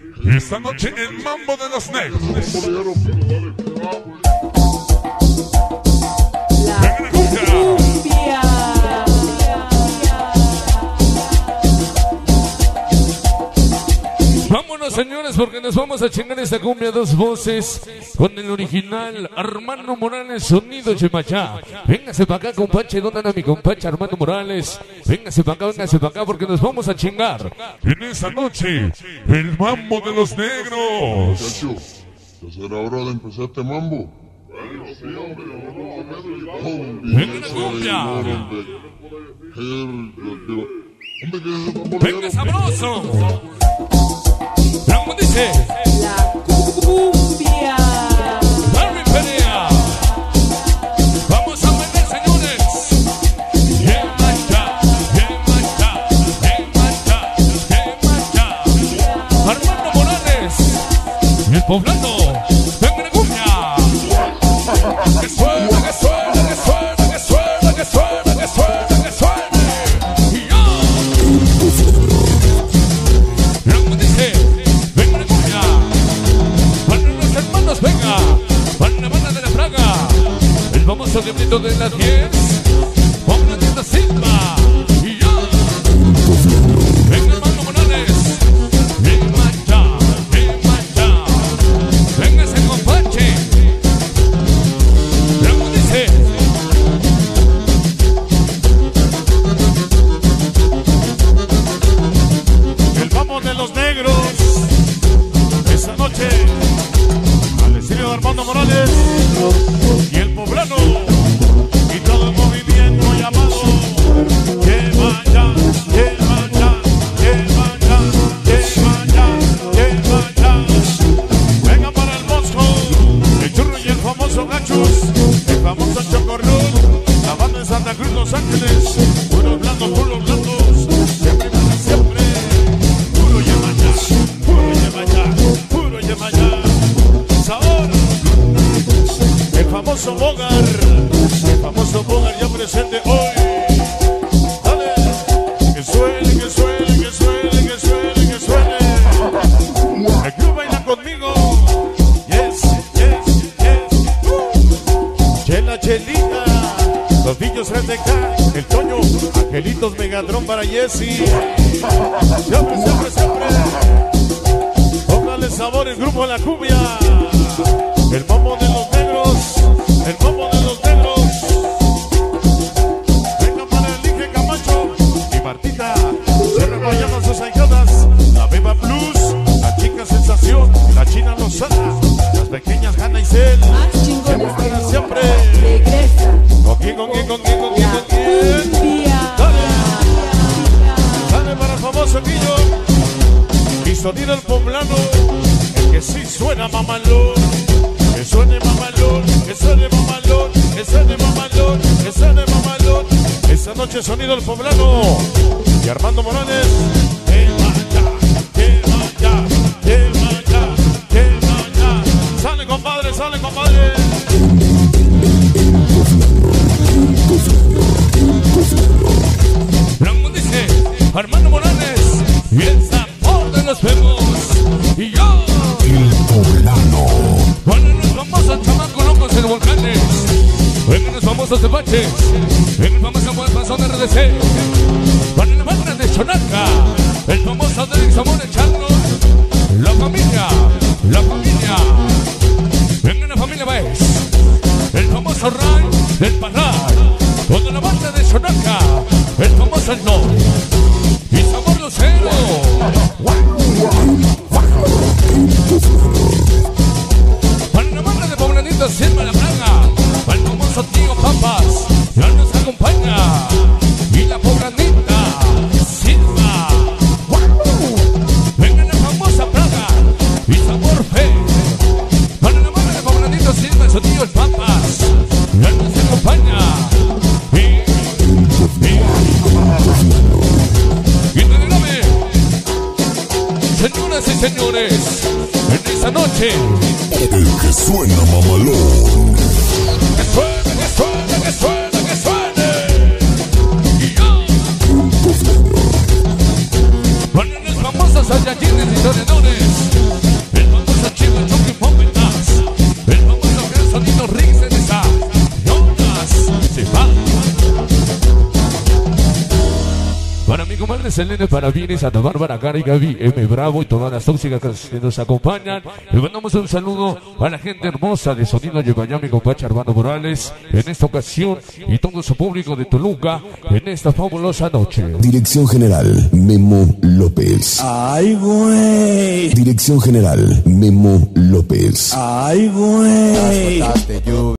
Y esta noche el mambo de los negros. La cumbia. Vámonos, señores, porque nos vamos a chingar esta cumbia a dos voces con el original Armando Morales, sonido Chimachá. Véngase para acá, compache. ¿Dónde anda mi compache Armando Morales? Véngase para acá, porque nos vamos a chingar En esta noche, el mambo de los negros. Muchacho, ya será hora de empezar este mambo. Venga la cumbia. Venga sabroso. ¿Cómo dice? La cumbia. Barry Perea. Vamos a vender, señores. Armando Morales y el poblano. Venga la cumbia. Que suena, que suena, que suena, que suena, que suena, que suena, que suene. Y ya. ¿Cómo dice? Venga la cumbia. Para los hermanos, venga. Para la banda de la Praga. El famoso diablito de las 10. Juan Landita Silva. Y ya. Venga Armando Morales. Venga ese compache. ¿Cómo dice? El vamos de los negros. Esa noche, al estilo de Armando Morales y el poblano y todo el movimiento llamado Lleva ya, lleva ya, lleva ya, lleva ya, lleva ya. Venga para el Mosco, el Churro y el famoso Gachus, el famoso Chocorrón, la banda de Santa Cruz, Los Ángeles, puros blandos, siempre, siempre. Puro lleva ya, puro lleva ya, puro lleva ya. Sabor, el famoso Bogar ya presente hoy. Dale, que suene, que suene, que suene, que suene, que suene. El club baila conmigo. Yes, yes, yes. Chela, chelita. Los niños RTK, el Toño, Angelitos Megatron para Jessy. Siempre, siempre, siempre. Póngale sabor el grupo de la cumbia. El mambo de los negros. El mambo de los negros. Venga para el Inge Camacho y Martita. Siempre apoyando a sus ahijadas. La Beba Plus, la chica sensación, la China Lozana, las pequeñas Hanna y Cel. Más chingones Siempre, que siempre. regresa. ¿Con quién, con quién, con quién, con quién, con quién? Cumbia. Dale. Dale para el famoso Guillo y sonido el poblano, el que sí suena mamalón, que suene mamalón, que suene mamalón, que suene mamalón, que suene mamalón. Esta noche sonido el poblano y Armando Morales. Lleva ya, lleva ya, lleva ya, lleva ya. Sale compadre, sale compadre. ¿Cómo dice? Armando Morales y el sabor de los fuegos. Y yo, El poblano. con los famosos chamacos locos en volcanes. Vengan los famosos tepaches. En el famoso buen pasón de RDC. Con la banda de Chonaca. El famoso Derek Zamora Charlos. La familia. La familia. Vengan la familia Baez. El famoso Ray del Parral. Con la banda de Chonaca. El famoso No. Y Sabor Lucero. Para la banda de Poblanito Silva la Praga. Para el famoso tío Papas. Ya nos acompaña. Y la Poblanita Silva. Venga la famosa Praga. Y Sabor Fe. Para la banda de Poblanito Silva, su tío el Papas. Ya nos acompaña. Y te grave. Señoras y señores, en esta noche, El que suena mamalón. que suene, que suene, que suene, que suene. Y yo, con los famosos Saiyajines historiadores, excelentes parabienes a Santa Bárbara, Cara y Gaby, M. Bravo y todas las tóxicas que nos acompañan. Le mandamos un saludo a la gente hermosa de Sonido Yugayami, compadre Armando Morales, en esta ocasión y todo su público de Toluca en esta fabulosa noche. Dirección General Memo López. Ay, güey. Dirección General Memo López. Ay, güey.